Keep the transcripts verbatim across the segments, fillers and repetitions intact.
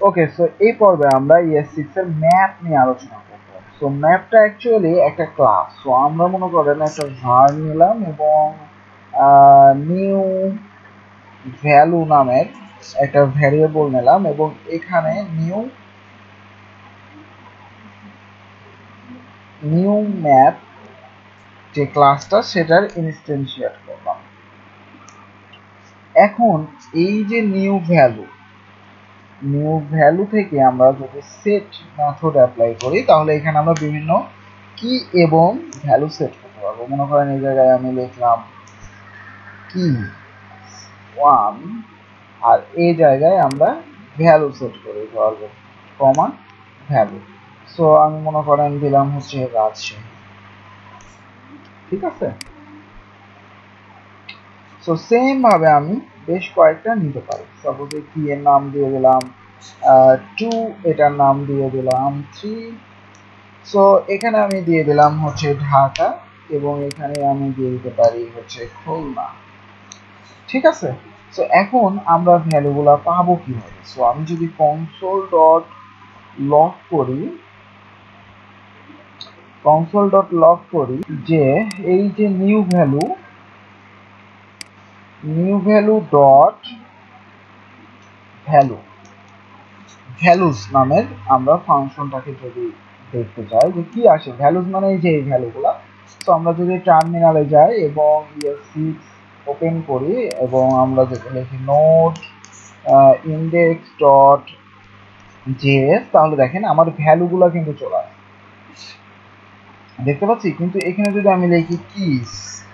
ওকে, so এই পর্বে আমরা ই এস সিক্স এর ম্যাপ নিয়ে আলোচনা করব। সো ম্যাপটা অ্যাকচুয়ালি একটা ক্লাস। সো আমরা মনে করেন একটা ভার নিলাম এবং নিউ ভ্যালু নামের একটা ভ্যারিয়েবল নিলাম এবং এখানে নিউ নিউ ম্যাপ যে ক্লাসটা সেটার ইনস্ট্যান্সিয়েট করলাম। এখন এই যে নিউ ভ্যালু নিউ ভ্যালু থেকে আমরা যদি সেট মেথড অ্যাপ্লাই করি তাহলে এখানে আমরা বিভিন্ন কি এবং ভ্যালু সেট করতে পারবো। মনে করেন এই জায়গায় আমি লিখলাম কি ওয়ান আর এই জায়গায় আমরা ভ্যালু সেট করে পারবো কমা ভ্যালু। সো আমি মনে করেন দিলাম হচ্ছে রাজশাহী, ঠিক আছে। সো সেম ভাবে আমি বেশ কয়েকটা নিতে পারি। সাপোজ কি এর নাম দিয়ে দিলাম টু, এটার নাম দিয়ে দিলাম থ্রি। সো এখানে আমি দিয়ে দিলাম হচ্ছে ঢাকা এবং এখানে আমি দিয়ে দিতে পারি হচ্ছে খুলনা, ঠিক আছে। সো এখন আমরা ভ্যালুগুলা পাবো কিভাবে? সো আমি যদি কনসোল ডট লগ করি কনসোল ডট লগ করি যে এই যে new value new value dot value values নামের আমরা ফাংশনটাকে যদি দেখতে চাই যে কি আসে ভ্যালুস মানে যে এই ভ্যালুগুলা। তো আমরা যদি টার্মিনালে যাই এবং ই এস সিক্স ওপেন করি এবং আমরা যদি লিখি নোট ইন্ডেক্স ডট জেএস তাহলে দেখেন আমার ভ্যালুগুলো কিন্তু চলে আসে, দেখতে পাচ্ছি। কিন্তু এখানে যদি আমি লিখি কিস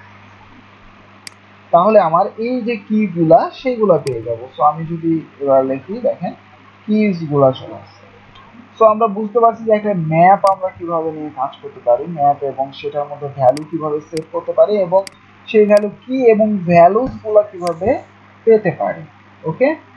তাহলে আমার এই যে কি গুলা সেগুলা পেয়ে যাবো। সো আমি যদি এবার লিখি দেখেন কিস গুলা চলে আসছে। সো আমরা বুঝতে পারছি যে একটা ম্যাপ আমরা কিভাবে নিয়ে কাজ করতে পারি, ম্যাপ এবং সেটার মধ্যে ভ্যালু কিভাবে সেট করতে পারি এবং সেই ভ্যালু কি এবং ভ্যালুস গুলা কিভাবে পেতে পারি। ওকে।